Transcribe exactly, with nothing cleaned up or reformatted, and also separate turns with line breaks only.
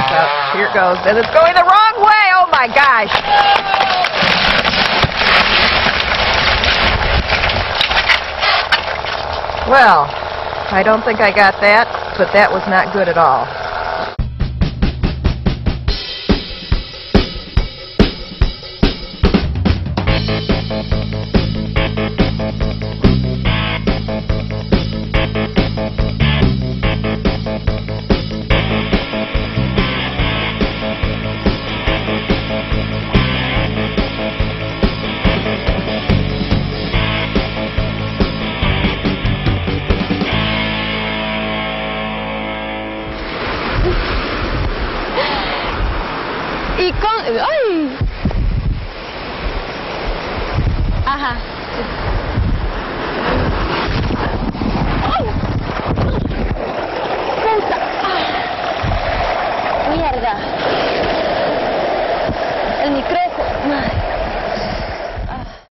Oh, here it goes. And it's going the wrong way. Oh, my gosh. Well, I don't think I got that, but that was not good at all.
Y con... ¡Ay! Ajá. ¡Ay! ¡Puta! ¡Ah! ¡Mierda!